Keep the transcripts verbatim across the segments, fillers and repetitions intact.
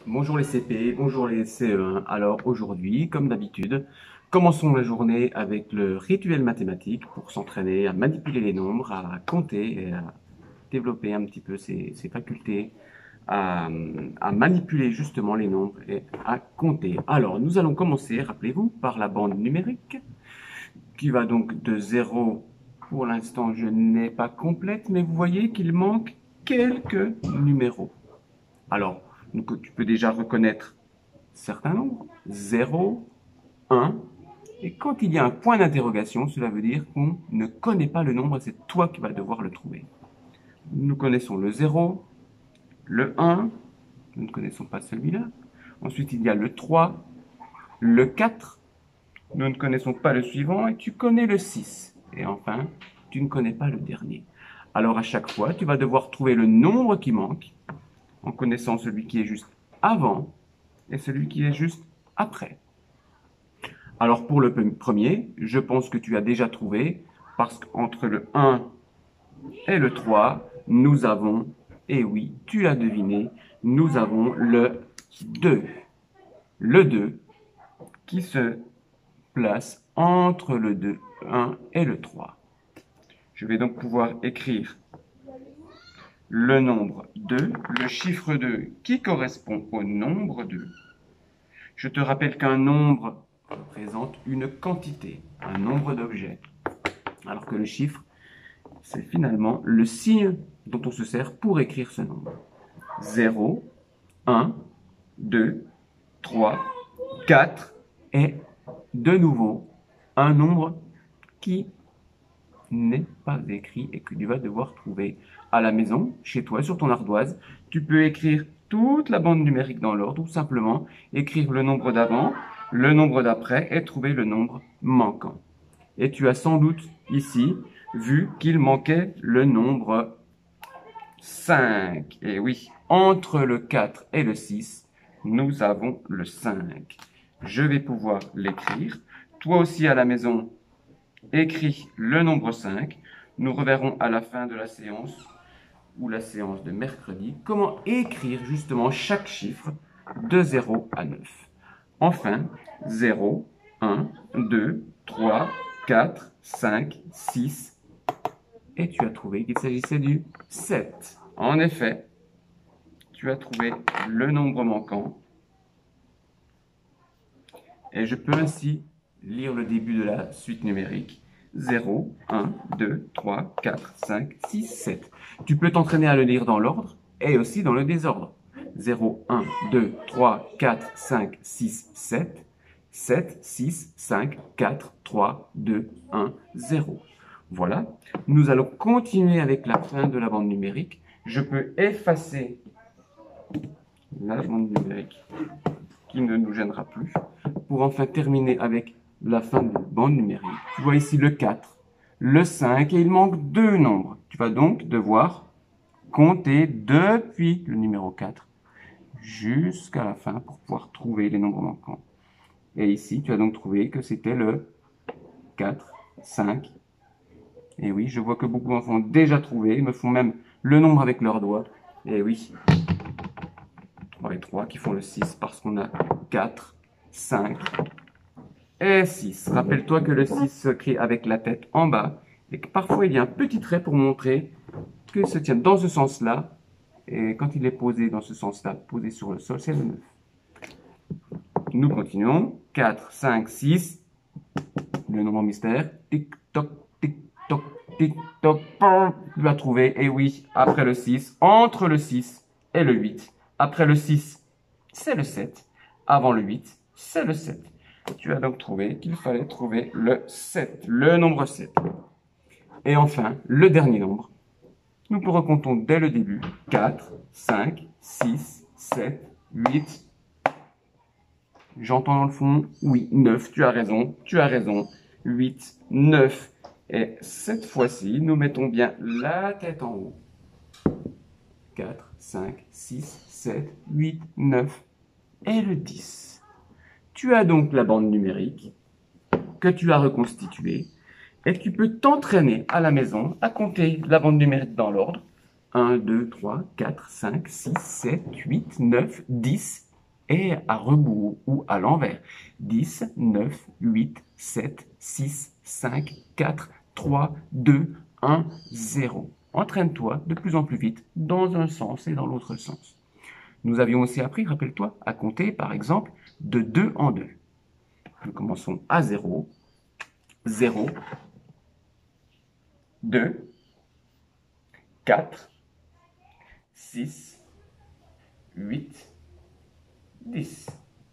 Bonjour les C P, bonjour les C E un. Alors aujourd'hui, comme d'habitude, commençons la journée avec le rituel mathématique pour s'entraîner à manipuler les nombres, à compter et à développer un petit peu ses, ses facultés à, à manipuler justement les nombres et à compter. Alors nous allons commencer, rappelez-vous, par la bande numérique qui va donc de zéro. Pour l'instant, je n'ai pas complète, mais vous voyez qu'il manque quelques numéros. Alors, donc, tu peux déjà reconnaître certains nombres, zéro, un, et quand il y a un point d'interrogation, cela veut dire qu'on ne connaît pas le nombre, c'est toi qui vas devoir le trouver. Nous connaissons le zéro, le un, nous ne connaissons pas celui-là. Ensuite, il y a le trois, le quatre, nous ne connaissons pas le suivant, et tu connais le six. Et enfin, tu ne connais pas le dernier. Alors à chaque fois, tu vas devoir trouver le nombre qui manque, en connaissant celui qui est juste avant et celui qui est juste après. Alors pour le premier, je pense que tu as déjà trouvé, parce qu'entre le un et le trois, nous avons, et oui, tu l'as deviné, nous avons le deux. Le deux qui se place entre le deux, un et le trois. Je vais donc pouvoir écrire le nombre deux, le chiffre deux qui correspond au nombre deux. Je te rappelle qu'un nombre représente une quantité, un nombre d'objets, alors que le chiffre, c'est finalement le signe dont on se sert pour écrire ce nombre. zéro, un, deux, trois, quatre et de nouveau un nombre qui n'est pas écrit et que tu vas devoir trouver à la maison, chez toi, sur ton ardoise. Tu peux écrire toute la bande numérique dans l'ordre ou simplement écrire le nombre d'avant, le nombre d'après et trouver le nombre manquant. Et tu as sans doute ici vu qu'il manquait le nombre cinq. Et oui, entre le quatre et le six, nous avons le cinq. Je vais pouvoir l'écrire. Toi aussi à la maison, écris le nombre cinq. Nous reverrons à la fin de la séance ou la séance de mercredi comment écrire justement chaque chiffre de zéro à neuf. Enfin, zéro, un, deux, trois, quatre, cinq, six. Et tu as trouvé qu'il s'agissait du sept. En effet, tu as trouvé le nombre manquant. Et je peux ainsi lire le début de la suite numérique. zéro, un, deux, trois, quatre, cinq, six, sept. Tu peux t'entraîner à le lire dans l'ordre et aussi dans le désordre. zéro, un, deux, trois, quatre, cinq, six, sept. sept, six, cinq, quatre, trois, deux, un, zéro. Voilà. Nous allons continuer avec la fin de la bande numérique. Je peux effacer la bande numérique qui ne nous gênera plus pour enfin terminer avec la fin de la bande numérique. Tu vois ici le quatre, le cinq et il manque deux nombres. Tu vas donc devoir compter depuis le numéro quatre jusqu'à la fin pour pouvoir trouver les nombres manquants. Et ici, tu as donc trouvé que c'était le quatre, cinq. Et oui, je vois que beaucoup d'enfants ont déjà trouvé, me font même le nombre avec leurs doigts. Et oui, trois et trois qui font le six parce qu'on a quatre, cinq et six. Rappelle-toi que le six s'écrit avec la tête en bas et que parfois il y a un petit trait pour montrer qu'il se tient dans ce sens-là. Et quand il est posé dans ce sens-là, posé sur le sol, c'est le neuf. Nous continuons. quatre, cinq, six. Le nombre mystère. Tic-toc, tic-toc, tic-toc. Tu vas trouver, et oui, après le six, entre le six et le huit. Après le six, c'est le sept. Avant le huit, c'est le sept. Tu as donc trouvé qu'il fallait trouver le sept, le nombre sept. Et enfin, le dernier nombre. Nous recomptons dès le début. quatre, cinq, six, sept, huit. J'entends dans le fond, oui, neuf, tu as raison, tu as raison. huit, neuf. Et cette fois-ci, nous mettons bien la tête en haut. quatre, cinq, six, sept, huit, neuf et le dix. Tu as donc la bande numérique que tu as reconstituée et tu peux t'entraîner à la maison à compter la bande numérique dans l'ordre. un, deux, trois, quatre, cinq, six, sept, huit, neuf, dix est à rebours ou à l'envers. dix, neuf, huit, sept, six, cinq, quatre, trois, deux, un, zéro. Entraîne-toi de plus en plus vite dans un sens et dans l'autre sens. Nous avions aussi appris, rappelle-toi, à compter, par exemple, de deux en deux. Nous commençons à zéro, zéro, deux, quatre, six, huit, dix.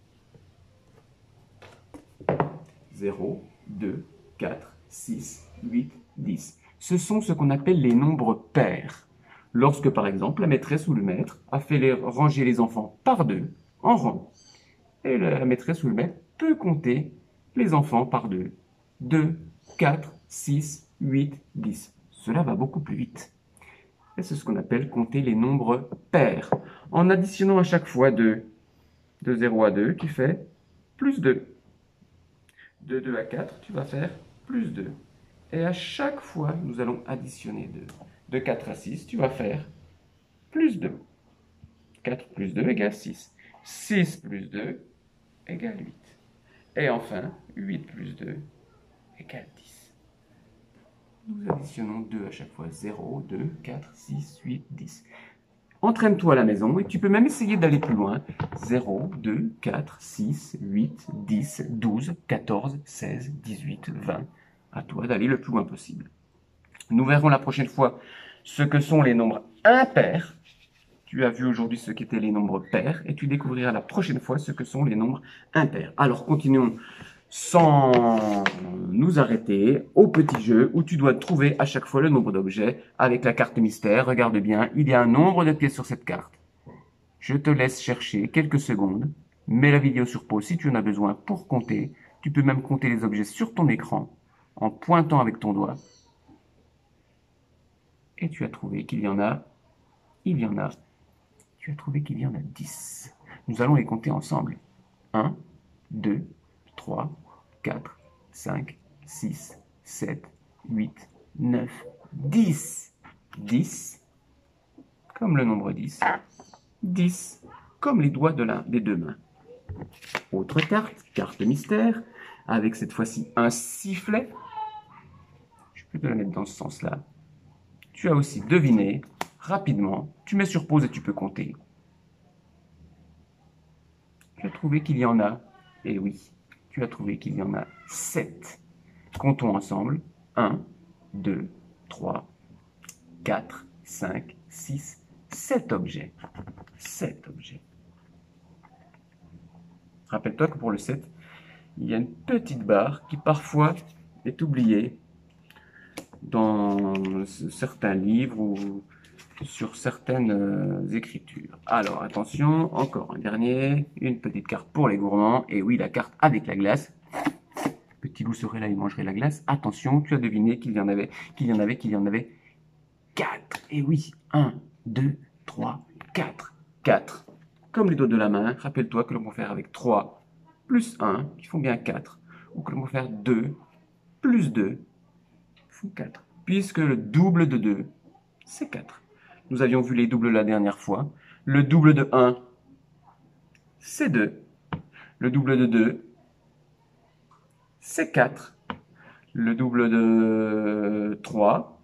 zéro, deux, quatre, six, huit, dix. Ce sont ce qu'on appelle les nombres pairs. Lorsque, par exemple, la maîtresse ou le maître a fait les, ranger les enfants par deux, en rang. Et la maîtresse ou le maître peut compter les enfants par deux. deux, quatre, six, huit, dix. Cela va beaucoup plus vite. Et c'est ce qu'on appelle compter les nombres pairs. En additionnant à chaque fois deux. De zéro à deux, tu fais plus deux. De deux à quatre, tu vas faire plus deux. Et à chaque fois, nous allons additionner deux. De quatre à six, tu vas faire plus deux. quatre plus deux égale six. six plus deux égale huit. Et enfin, huit plus deux égale dix. Nous additionnons deux à chaque fois. zéro, deux, quatre, six, huit, dix. Entraîne-toi à la maison et tu peux même essayer d'aller plus loin. zéro, deux, quatre, six, huit, dix, douze, quatorze, seize, dix-huit, vingt. À toi d'aller le plus loin possible. Nous verrons la prochaine fois ce que sont les nombres impairs. Tu as vu aujourd'hui ce qu'étaient les nombres pairs et tu découvriras la prochaine fois ce que sont les nombres impairs. Alors continuons sans nous arrêter au petit jeu où tu dois trouver à chaque fois le nombre d'objets avec la carte mystère. Regarde bien, il y a un nombre de pièces sur cette carte. Je te laisse chercher quelques secondes. Mets la vidéo sur pause si tu en as besoin pour compter. Tu peux même compter les objets sur ton écran en pointant avec ton doigt. Et tu as trouvé qu'il y en a, il y en a, tu as trouvé qu'il y en a dix. Nous allons les compter ensemble. un, deux, trois, quatre, cinq, six, sept, huit, neuf, dix. dix, comme le nombre dix. dix, comme les doigts de l'un des deux mains. Autre carte, carte mystère, avec cette fois-ci un sifflet. Je peux te la mettre dans ce sens-là. Tu as aussi deviné, rapidement, tu mets sur pause et tu peux compter. Tu as trouvé qu'il y en a, et oui, tu as trouvé qu'il y en a sept. Comptons ensemble. un, deux, trois, quatre, cinq, six, sept objets. sept objets. Rappelle-toi que pour le sept, il y a une petite barre qui parfois est oubliée dans certains livres ou sur certaines écritures. Alors attention, encore un dernier, une petite carte pour les gourmands, et oui, la carte avec la glace. Petit loup serait là, il mangerait la glace. Attention, tu as deviné qu'il y en avait, qu'il y en avait, qu'il y en avait quatre. Et oui, un, deux, trois, quatre. quatre. Comme les doigts de la main, rappelle-toi que l'on peut faire avec trois plus un, qui font bien quatre. Ou que l'on peut faire deux plus deux, qui font quatre. Puisque le double de deux, c'est quatre. Nous avions vu les doubles la dernière fois. Le double de un, c'est deux. Le double de deux, c'est quatre. Le double de trois,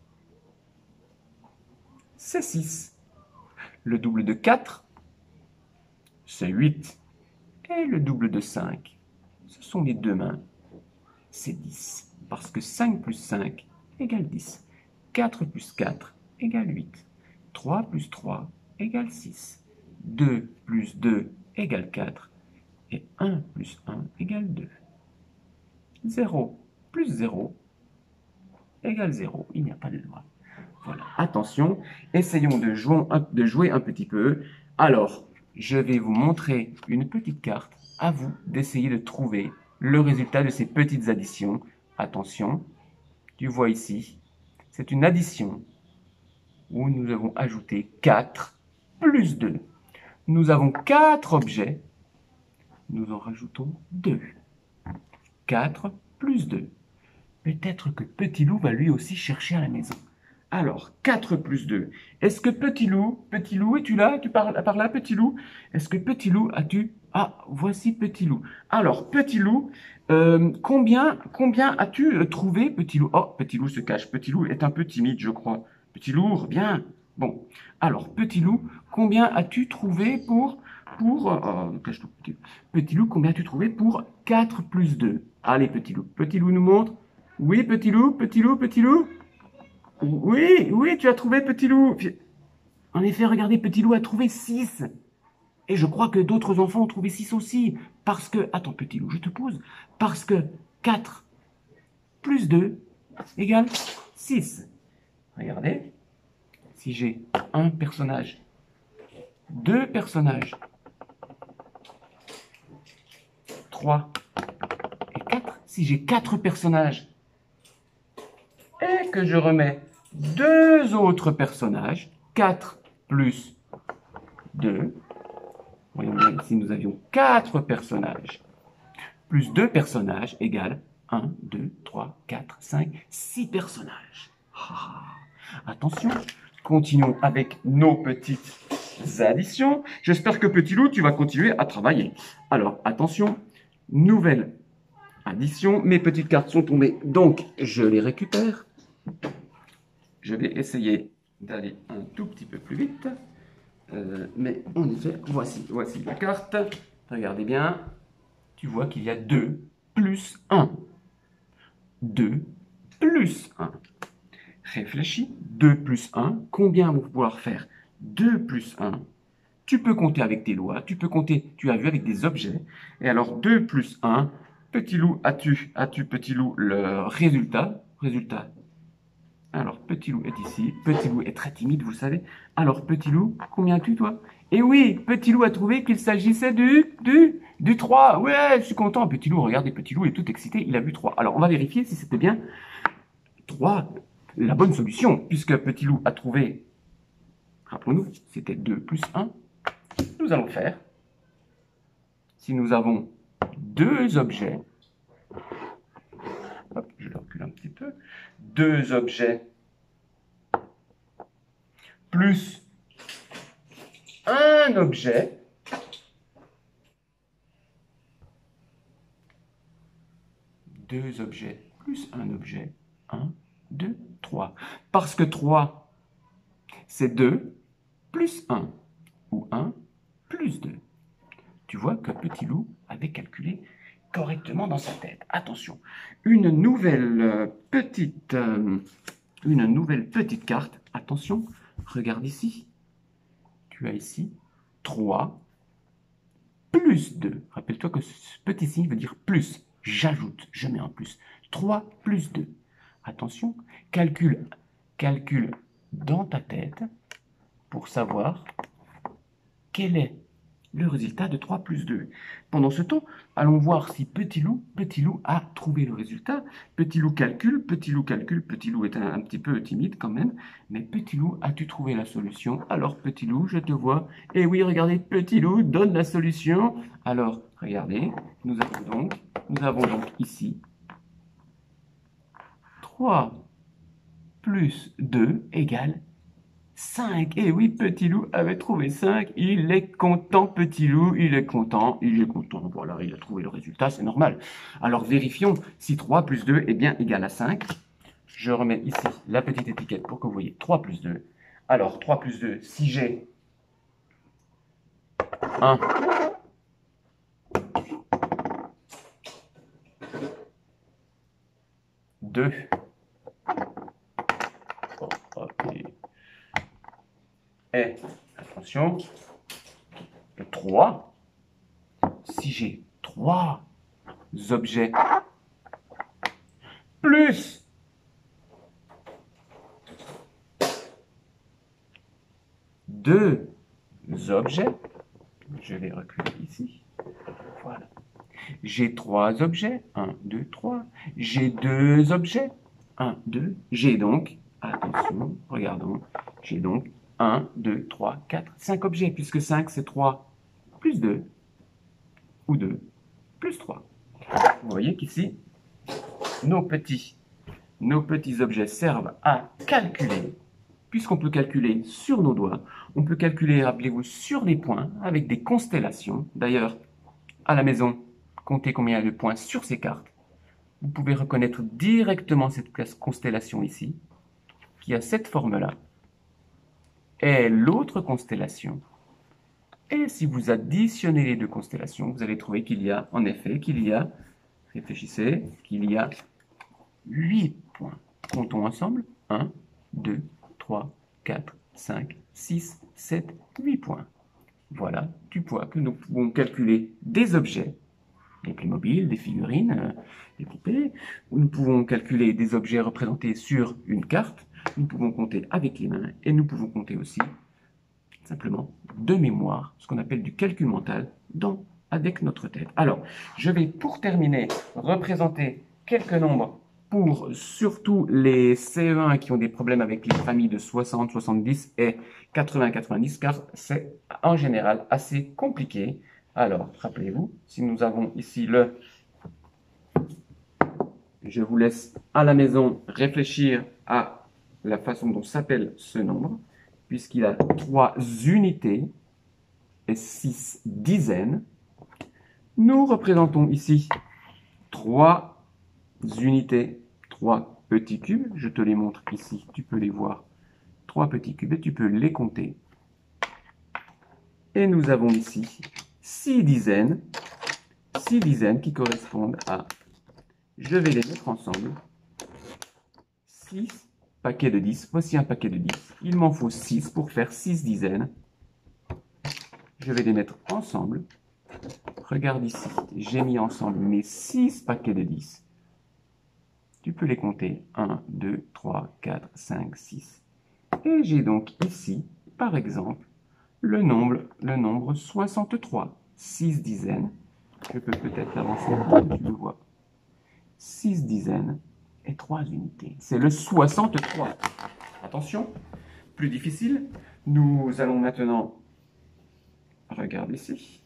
c'est six. Le double de quatre, c'est huit. Et le double de cinq, ce sont les deux mains, c'est dix. Parce que cinq plus cinq égale dix. quatre plus quatre égale huit. trois plus trois égale six. deux plus deux égale quatre. Et un plus un égale deux. zéro plus zéro égale zéro. Il n'y a pas de loi. Voilà. Attention, essayons de jouer, de jouer un petit peu. Alors, je vais vous montrer une petite carte. À vous d'essayer de trouver le résultat de ces petites additions. Attention, tu vois ici, c'est une addition où nous avons ajouté quatre plus deux. Nous avons quatre objets, nous en rajoutons deux. quatre plus deux. Peut-être que Petit Loup va lui aussi chercher à la maison. Alors, quatre plus deux. Est-ce que Petit Loup, Petit Loup, es-tu là? Tu parles par là, Petit Loup? Est-ce que Petit Loup, as-tu... Ah, voici Petit Loup. Alors, Petit Loup, euh, combien, combien as-tu euh, trouvé, Petit Loup? Oh, Petit Loup se cache. Petit Loup est un peu timide, je crois. Petit Loup, reviens. Bon, alors, Petit Loup, combien as-tu trouvé pour... pour euh, oh, cache-toi, Petit Loup. Petit Loup, combien as-tu trouvé pour quatre plus deux? Allez, Petit Loup. Petit Loup nous montre. Oui, Petit Loup, Petit Loup, Petit Loup. Oui, oui, tu as trouvé Petit Loup. En effet, regardez, Petit Loup a trouvé six. Et je crois que d'autres enfants ont trouvé six aussi. Parce que, attends, Petit Loup, je te pose. Parce que quatre plus deux égale six. Regardez, si j'ai un personnage, deux personnages, trois et quatre, si j'ai quatre personnages, et que je remets deux autres personnages, quatre plus deux, voyons bien ici, nous avions quatre personnages, plus deux personnages égale un, deux, trois, quatre, cinq, six personnages. Ah, attention, continuons avec nos petites additions. J'espère que Petit Loup, tu vas continuer à travailler. Alors, attention, nouvelle addition. Mes petites cartes sont tombées, donc je les récupère. Je vais essayer d'aller un tout petit peu plus vite. Euh, mais en effet, voici, voici la carte. Regardez bien. Tu vois qu'il y a deux plus un. deux plus un. Réfléchis. deux plus un. Combien vont pouvoir faire deux plus un? Tu peux compter avec tes doigts. Tu peux compter, tu as vu, avec des objets. Et alors, deux plus un. Petit Loup, as-tu, as-tu, Petit Loup, le résultat? Résultat. Alors, Petit Loup est ici. Petit Loup est très timide, vous le savez. Alors, Petit Loup, combien as-tu, toi? Eh oui, Petit Loup a trouvé qu'il s'agissait du, du, du trois. Ouais, je suis content. Petit Loup, regardez, Petit Loup est tout excité. Il a vu trois. Alors, on va vérifier si c'était bien trois, la bonne solution. Puisque Petit Loup a trouvé, rappelons-nous, c'était deux plus un. Nous allons faire, si nous avons deux objets, hop, je le recule un petit peu, deux objets plus un objet, deux objets plus un objet, un, deux, trois. Parce que trois, c'est deux plus un, ou un plus deux. Tu vois que Petit Loup avait calculé correctement dans sa tête. Attention, une nouvelle euh, petite, euh, une nouvelle petite carte. Attention, regarde ici. Tu as ici trois plus deux. Rappelle-toi que ce petit signe veut dire plus. J'ajoute, je mets un plus. trois plus deux. Attention, calcule, calcule dans ta tête pour savoir quel est le résultat de trois plus deux. Pendant ce temps, allons voir si Petit Loup, Petit Loup a trouvé le résultat. Petit Loup calcule, Petit Loup calcule, Petit Loup est un, un petit peu timide quand même, mais Petit Loup, as-tu trouvé la solution? Alors Petit Loup, je te vois. Et oui, regardez, Petit Loup donne la solution. Alors, regardez, nous avons donc, nous avons donc ici trois plus deux égale cinq. Et oui, Petit Loup avait trouvé cinq. Il est content, Petit Loup. Il est content. Il est content. Voilà, il a trouvé le résultat. C'est normal. Alors, vérifions si trois plus deux est bien égal à cinq. Je remets ici la petite étiquette pour que vous voyez trois plus deux. Alors, trois plus deux, si j'ai un, deux, oh, ok. Et, attention, trois, si j'ai trois objets plus deux objets, je vais reculer ici, voilà. J'ai trois objets, un, deux, trois. J'ai deux objets, un, deux. J'ai donc, attention, regardons, j'ai donc un, deux, trois, quatre, cinq objets, puisque cinq c'est trois plus deux, ou deux plus trois. Vous voyez qu'ici, nos petits nos petits objets servent à calculer. Puisqu'on peut calculer sur nos doigts, on peut calculer, rappelez-vous, sur des points avec des constellations. D'ailleurs, à la maison, comptez combien il y a de points sur ces cartes. Vous pouvez reconnaître directement cette constellation ici, qui a cette forme-là, et l'autre constellation. Et si vous additionnez les deux constellations, vous allez trouver qu'il y a, en effet, qu'il y a, réfléchissez, qu'il y a huit points. Comptons ensemble. un, deux, trois, quatre, cinq, six, sept, huit points. Voilà du poids que nous pouvons calculer des objets, des Playmobil, des figurines, euh, des poupées. Nous pouvons calculer des objets représentés sur une carte. Nous pouvons compter avec les mains et nous pouvons compter aussi simplement de mémoire, ce qu'on appelle du calcul mental, dans, avec notre tête. Alors, je vais pour terminer représenter quelques nombres pour surtout les C E un qui ont des problèmes avec les familles de soixante, soixante-dix et quatre-vingts, quatre-vingt-dix, car c'est en général assez compliqué. Alors, rappelez-vous, si nous avons ici le... Je vous laisse à la maison réfléchir à la façon dont s'appelle ce nombre, puisqu'il a trois unités et six dizaines. Nous représentons ici trois unités, trois petits cubes. Je te les montre ici, tu peux les voir. Trois petits cubes et tu peux les compter. Et nous avons ici six dizaines, six dizaines qui correspondent à, je vais les mettre ensemble, six paquets de dix. Voici un paquet de dix. Il m'en faut six pour faire six dizaines. Je vais les mettre ensemble. Regarde ici, j'ai mis ensemble mes six paquets de dix. Tu peux les compter. un, deux, trois, quatre, cinq, six. Et j'ai donc ici, par exemple, le nombre, le nombre soixante-trois. six dizaines. Je peux peut-être l'avancer pour que tu le vois. six dizaines et trois unités. C'est le soixante-trois. Attention, plus difficile. Nous allons maintenant, regarde ici,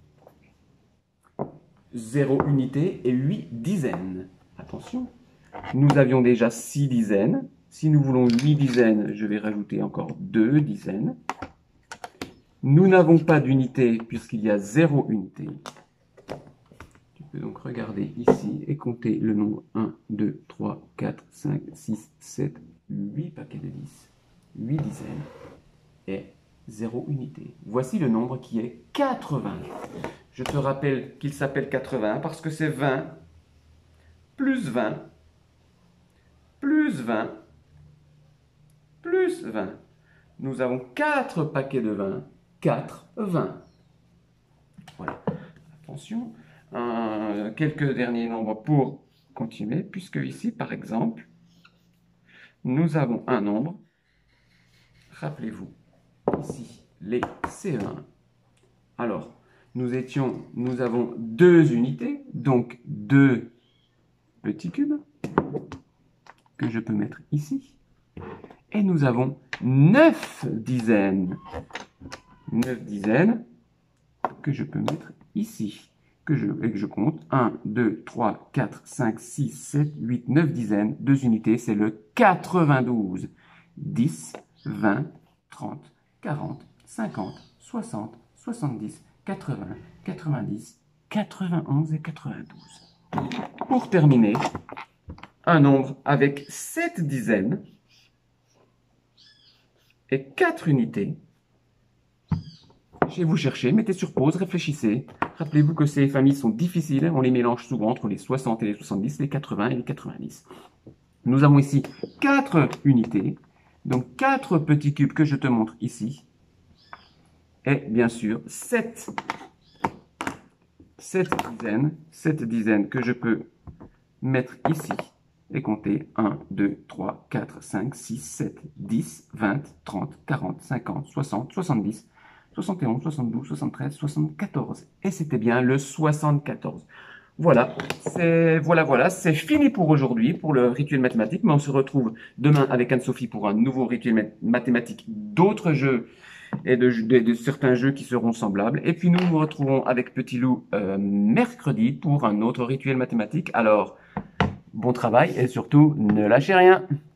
zéro unité et huit dizaines. Attention, nous avions déjà six dizaines. Si nous voulons huit dizaines, je vais rajouter encore deux dizaines. Nous n'avons pas d'unité puisqu'il y a zéro unité. Tu peux donc regarder ici et compter le nombre un, deux, trois, quatre, cinq, six, sept, huit paquets de dix. huit dizaines et zéro unité. Voici le nombre qui est quatre-vingts. Je te rappelle qu'il s'appelle quatre-vingts parce que c'est vingt plus vingt plus vingt plus vingt. Nous avons quatre paquets de vingt. quatre, vingt. Voilà. Attention. Euh, quelques derniers nombres pour continuer, puisque ici, par exemple, nous avons un nombre. Rappelez-vous, ici, les C E un. Alors, nous étions, nous avons deux unités, donc deux petits cubes, que je peux mettre ici. Et nous avons neuf dizaines. neuf dizaines que je peux mettre ici. Que je, et que je compte. un, deux, trois, quatre, cinq, six, sept, huit, neuf dizaines. Deux unités, c'est le quatre-vingt-douze. dix, vingt, trente, quarante, cinquante, soixante, soixante-dix, quatre-vingts, quatre-vingt-dix, quatre-vingt-onze et quatre-vingt-douze. Pour terminer, un nombre avec sept dizaines et quatre unités. Je vais vous chercher, mettez sur pause, réfléchissez. Rappelez-vous que ces familles sont difficiles, on les mélange souvent entre les soixante et les soixante-dix, les quatre-vingts et les quatre-vingt-dix. Nous avons ici quatre unités, donc quatre petits cubes que je te montre ici. Et bien sûr, sept, sept dizaines, sept dizaines que je peux mettre ici et compter un, deux, trois, quatre, cinq, six, sept, dix, vingt, trente, quarante, cinquante, soixante, soixante-dix, soixante et onze, soixante-douze, soixante-treize, soixante-quatorze. Et c'était bien le soixante-quatorze. Voilà, c'est voilà, voilà, c'est fini pour aujourd'hui, pour le rituel mathématique. Mais on se retrouve demain avec Anne-Sophie pour un nouveau rituel mathématique, d'autres jeux et de, de, de certains jeux qui seront semblables. Et puis nous nous retrouvons avec Petit Loup euh, mercredi pour un autre rituel mathématique. Alors, Bon travail et surtout, ne lâchez rien!